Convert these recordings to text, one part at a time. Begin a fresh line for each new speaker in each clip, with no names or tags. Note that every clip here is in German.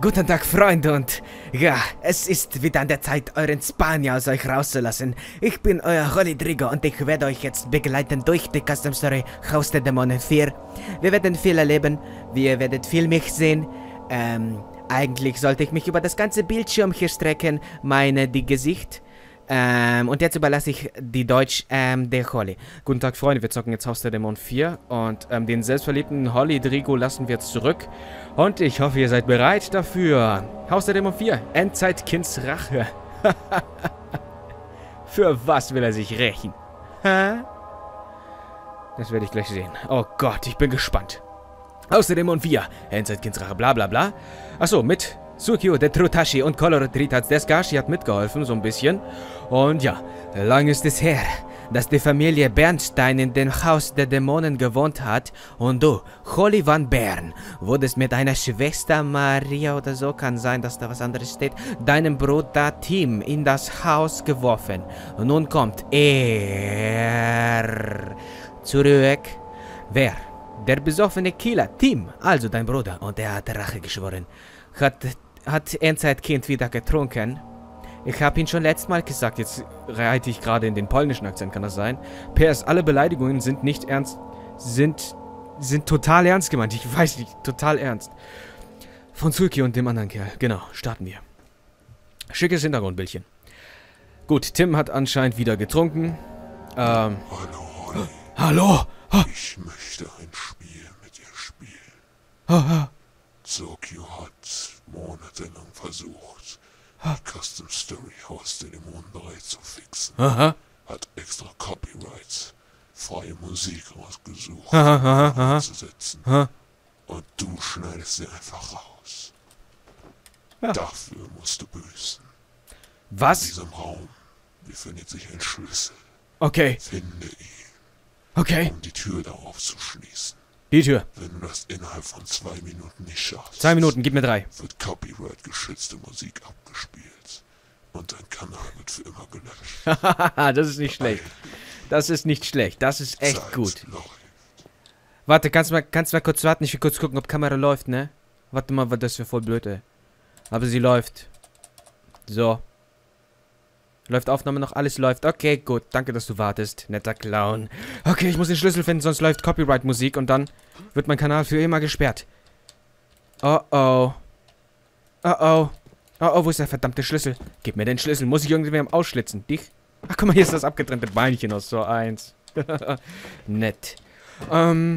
Guten Tag, Freunde, und ja, es ist wieder an der Zeit, euren Spanier aus euch rauszulassen. Ich bin euer Rodrigo und ich werde euch jetzt begleiten durch die Custom Story Haus der Dämonen 4. Wir werden viel erleben, ihr werdet viel mich sehen. Eigentlich sollte ich mich über das ganze Bildschirm hier strecken, die Gesicht. Und jetzt überlasse ich die Deutsch der Holly. Guten Tag, Freunde, wir zocken jetzt Haus der Dämonen 4 und den selbstverliebten Rodrigo lassen wir jetzt zurück. Und ich hoffe, ihr seid bereit dafür. Haus der Dämonen 4, Endzeitkinds Rache. Für was will er sich rächen? Das werde ich gleich sehen. Oh Gott, ich bin gespannt. Haus der Dämonen 4, Endzeitkinds Rache, bla bla bla. Achso, mit Tsukio, der Trutashi und Color Tritats der Skashi hat mitgeholfen, so ein bisschen. Und ja, lang ist es her, dass die Familie Bernstein in dem Haus der Dämonen gewohnt hat. Und du, Holly van Bern, wurdest mit deiner Schwester Maria oder so, kann sein, dass da was anderes steht, deinem Bruder Tim in das Haus geworfen. Und nun kommt er zurück. Wer? Der besoffene Killer, Tim, also dein Bruder. Und er hat Rache geschworen. Hat Endzeitkind wieder getrunken? Ich habe ihn schon letztes Mal gesagt, jetzt reite ich gerade in den polnischen Akzent, kann das sein? PS, alle Beleidigungen sind nicht ernst, sind total ernst gemeint, ich weiß nicht, total ernst. Von Sulki und dem anderen Kerl, genau, starten wir. Schickes Hintergrundbildchen. Gut, Tim hat anscheinend wieder getrunken.
Hallo, Holly.
Hallo?
Ich möchte ein Spiel mit dir spielen. Tsukio hat monatelang versucht, die Custom Story Haus der Dämonen 3 zu fixen. Hat extra Copyrights, freie Musik rausgesucht, einzusetzen. Und du schneidest sie einfach raus. Ja. Dafür musst du büßen.
Was?
In diesem Raum befindet sich ein Schlüssel.
Okay.
Finde ihn.
Okay.
Um die Tür darauf zu schließen.
Die Tür.
Wenn du das innerhalb von 2 Minuten nicht schaffst,
2 Minuten, gib mir 3.
wird Copyright-geschützte Musik abgespielt. Und dein Kanal wird für immer gelöscht.
Das ist nicht schlecht. Das ist nicht schlecht. Das ist echt
Zeit
gut.
läuft.
Warte, kannst du mal kurz warten? Ich will kurz gucken, ob Kamera läuft, ne? Warte mal, das wäre voll blöd, ey. Aber sie läuft. So. Läuft Aufnahme noch? Alles läuft. Okay, gut. Danke, dass du wartest. Netter Clown. Okay, ich muss den Schlüssel finden, sonst läuft Copyright-Musik und dann wird mein Kanal für immer gesperrt. Oh oh. Oh oh. Oh oh, wo ist der verdammte Schlüssel? Gib mir den Schlüssel. Muss ich irgendwem ausschlitzen? Dich? Ach, guck mal, hier ist das abgetrennte Beinchen aus so eins. Nett. Oh.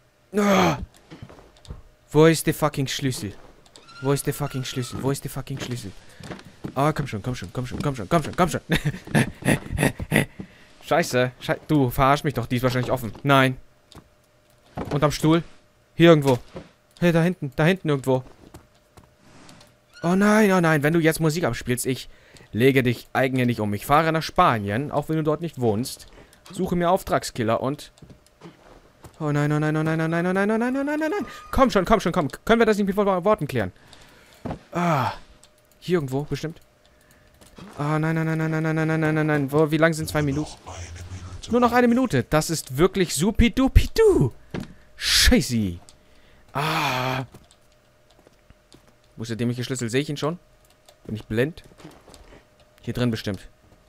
Wo ist der fucking Schlüssel? Wo ist der fucking Schlüssel? Wo ist der fucking Schlüssel? Ah, komm schon. Scheiße. Du verarsch mich doch, die ist wahrscheinlich offen. Nein. Unterm Stuhl? Hier irgendwo. Hey, da hinten irgendwo. Oh nein, wenn du jetzt Musik abspielst, ich lege dich eigenhändig um. Ich fahre nach Spanien, auch wenn du dort nicht wohnst. Suche mir Auftragskiller und... Oh nein. Komm schon. Können wir das nicht mit Worten klären? Ah. Hier irgendwo, bestimmt. Ah, nein. Wie lang sind 2 Minuten? Nur noch 1 Minute. Das ist wirklich supi-dupi-du. Scheiße. Ah. Wo ist der dämliche Schlüssel? Sehe ich ihn schon? Bin ich blind? Hier drin bestimmt.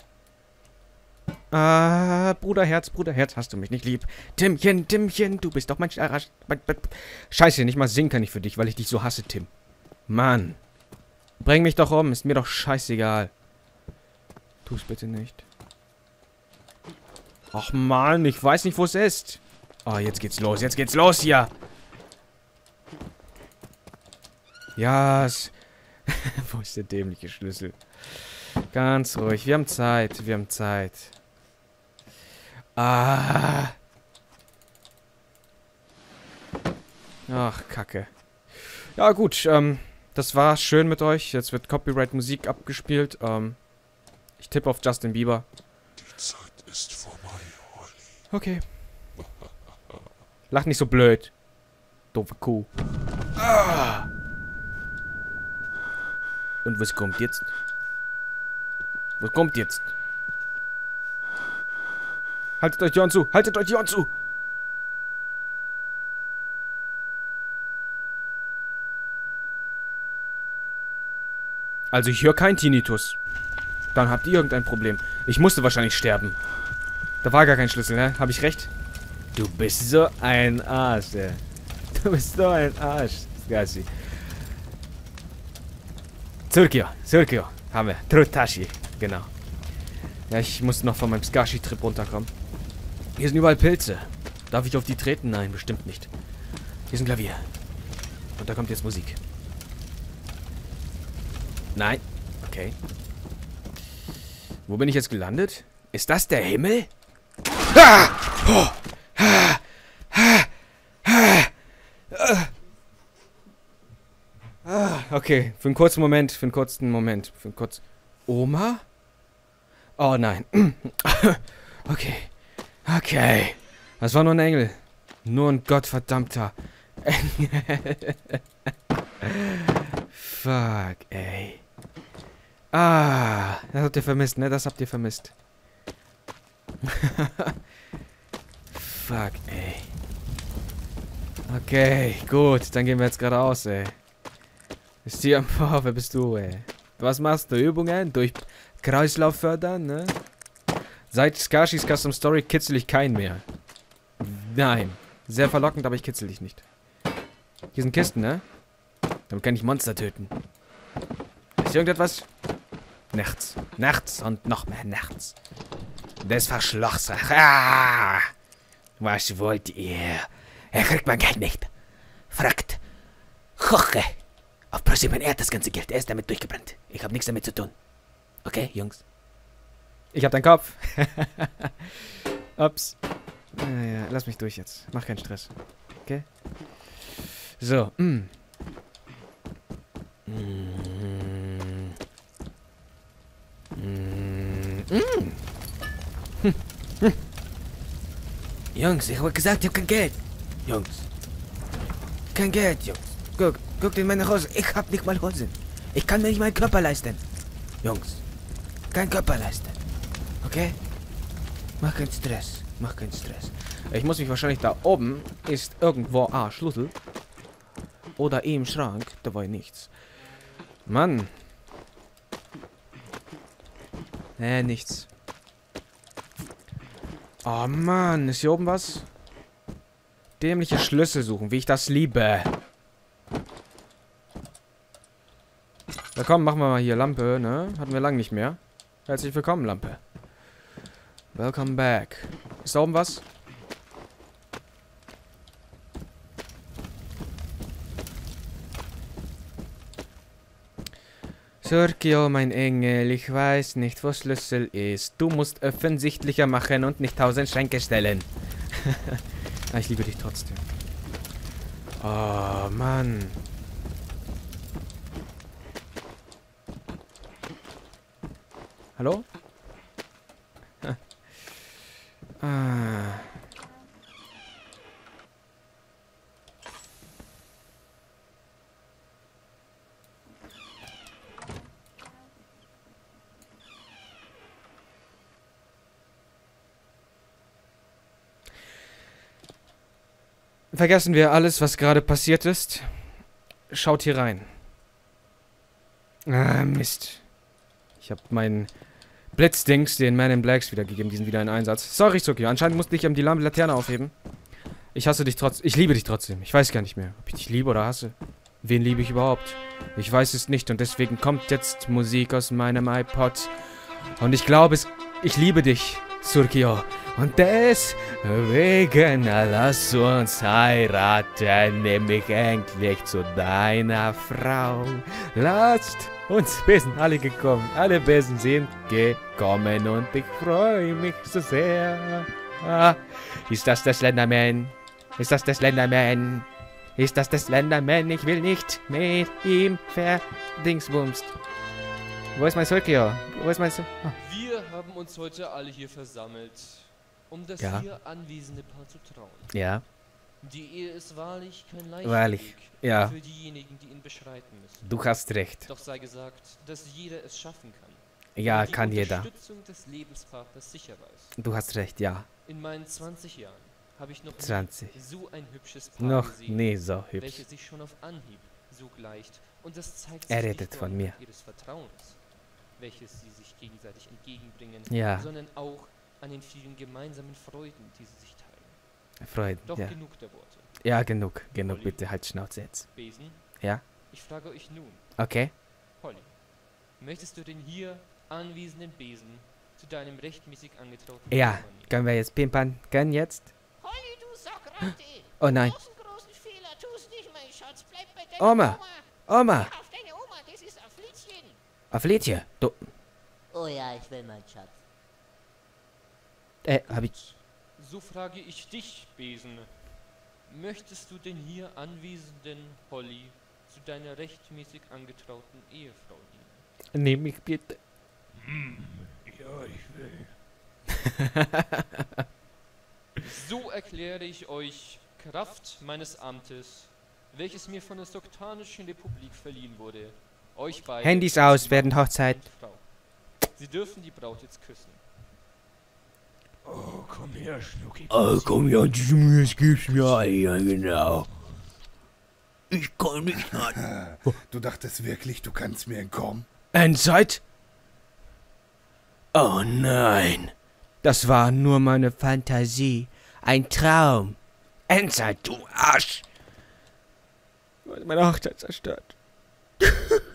Ah, Bruderherz, hast du mich nicht lieb? Timchen, du bist doch mein... Scheiße, nicht mal singen kann ich für dich, weil ich dich so hasse, Tim. Mann. Bring mich doch um, ist mir doch scheißegal. Tu's bitte nicht. Ach Mann, ich weiß nicht, wo es ist. Oh, jetzt geht's los hier. Ja, wo ist der dämliche Schlüssel? Ganz ruhig, wir haben Zeit. Ah. Ach, Kacke. Ja, gut, das war schön mit euch. Jetzt wird Copyright-Musik abgespielt. Ich tippe auf Justin Bieber.
Die Zeit ist vorbei, Holly.
Okay. Lach nicht so blöd. Doofe Kuh. Ah. Und was kommt jetzt? Haltet euch die Ohren zu! Also ich höre keinen Tinnitus. Dann habt ihr irgendein Problem. Ich musste wahrscheinlich sterben. Da war gar kein Schlüssel, ne? Habe ich recht? Du bist so ein Arsch, ey. Du bist so ein Arsch, Skashi. Surkio. Haben wir. Trutashi. Genau. Ja, ich muss noch von meinem Skashi-Trip runterkommen. Hier sind überall Pilze. Darf ich auf die treten? Nein, bestimmt nicht. Hier ist ein Klavier. Und da kommt jetzt Musik. Nein. Okay. Wo bin ich jetzt gelandet? Ist das der Himmel? Ah! Oh! Ah! Ah! Ah! Ah! Okay, für einen kurzen Moment. Oma? Oh nein. Okay. Das war nur ein Engel. Nur ein gottverdammter Engel. Fuck, ey. Ah, das habt ihr vermisst, ne? Das habt ihr vermisst. Fuck, ey. Okay, gut. Dann gehen wir jetzt geradeaus, ey. Ist hier... Oh, wer bist du, ey? Was machst du? Übungen? Durch Kreislauf fördern, ne? Seit Skashis Custom Story kitzel ich keinen mehr. Nein. Sehr verlockend, aber ich kitzel dich nicht. Hier sind Kisten, ne? Damit kann ich Monster töten. Ist hier irgendetwas? Nachts. Nachts und noch mehr nachts. Das verschlossen. Ah! Was wollt ihr? Er kriegt mein Geld nicht. Fragt. Koche. Auf ProSieben ehrt das ganze Geld. Er ist damit durchgebrannt. Ich habe nichts damit zu tun. Okay, Jungs? Ich hab deinen Kopf. Ups. Ja, lass mich durch jetzt. Mach keinen Stress. Okay? So. Jungs, ich hab gesagt, ich hab kein Geld. Jungs. Kein Geld, Jungs. Guckt in meine Hose. Ich hab nicht mal Hosen. Ich kann mir nicht meinen Körper leisten. Jungs. Kein Körper leisten. Okay? Mach keinen Stress. Ich muss mich wahrscheinlich da oben ist irgendwo Schlüssel. Oder im Schrank. Da war nichts. Mann. Nichts. Oh Mann, ist hier oben was? Dämliche Schlüssel suchen, wie ich das liebe. Na komm, machen wir mal hier Lampe, ne? Hatten wir lange nicht mehr. Herzlich willkommen, Lampe. Welcome back. Ist da oben was? Surkio, mein Engel, ich weiß nicht, wo Schlüssel ist. Du musst offensichtlicher machen und nicht 1000 Schränke stellen. Ich liebe dich trotzdem. Oh, Mann. Hallo? Vergessen wir alles, was gerade passiert ist. Schaut hier rein. Mist. Ich habe meinen Blitzdings den Man in Blacks wiedergegeben. Die sind wieder in Einsatz. Sorry, Surkio. Anscheinend musste ich die Laterne aufheben. Ich hasse dich trotzdem. Ich liebe dich trotzdem. Ich weiß gar nicht mehr, ob ich dich liebe oder hasse. Wen liebe ich überhaupt? Ich weiß es nicht und deswegen kommt jetzt Musik aus meinem iPod. Und ich glaube ich liebe dich, Surkio. Und deswegen lass uns heiraten, nämlich endlich zu deiner Frau. Lasst uns Besen, alle gekommen, alle Besen sind gekommen und ich freue mich so sehr. Ist das der Slenderman? Ist das der Slenderman? Ist das der Slenderman? Ich will nicht mit ihm verdingsbumst. Wo ist mein Surkio? Wo ist mein Surkio?
Wir haben uns heute alle hier versammelt, um das hier anwesende Paar zu trauen.
Ja.
Die Ehe ist wahrlich kein leichter Weg für diejenigen, die ihn beschreiten müssen.
Du hast recht.
Doch sei gesagt, dass jeder es schaffen kann.
Ja, kann jeder.
Die Unterstützung des Lebenspartners sicher weiß.
Du hast recht, ja.
In meinen 20 Jahren habe ich noch
20.
nie so ein hübsches Paar gesehen,
nie so hübsch.
welches sich schon auf Anhieb so leicht. Und das zeigt
Er
sich
redet
nicht
von
nur
mir.
anhand ihres Vertrauens, welches sie sich gegenseitig entgegenbringen,
Ja.
sondern auch an den vielen gemeinsamen Freuden, die sie sich teilen.
Freuden,
Doch
ja.
genug der Worte.
Ja, genug. Genug,
Holly?
bitte. Halt Schnauze jetzt.
Besen,
Ja?
ich frage euch nun,
Okay.
Holly, möchtest du den hier anwesenden Besen zu deinem rechtmäßig angetrauten
Ja.
Ehemann nehmen?
Können wir jetzt pimpern? Können jetzt?
Holly, du Sokrate!
Oh nein.
Großen Fehler, tu's nicht, mein Schatz. Bleib bei deiner
Oma! Oma!
Auf deine Oma, das ist Afflittchen.
Afflietje. Du.
Oh ja, ich will mein Schatz.
Hab ich.
So frage ich dich, Besen. Möchtest du den hier anwesenden Holly zu deiner rechtmäßig angetrauten Ehefrau nehmen?
Nehm mich bitte.
Ja, ich will. So erkläre ich euch Kraft meines Amtes, welches mir von der Soktanischen Republik verliehen wurde, euch beide
Handys
als
aus, während
Mann
Hochzeit.
und Frau. Sie dürfen die Braut jetzt küssen.
Oh, komm her, Schnucki.
Oh, komm ja, das gibt's mir. Ja, genau. Ich kann nicht an.
Du dachtest wirklich, du kannst mir entkommen?
Endzeit?
Oh nein.
Das war nur meine Fantasie. Ein Traum. Endzeit, du Arsch! Du hast meine Hochzeit zerstört.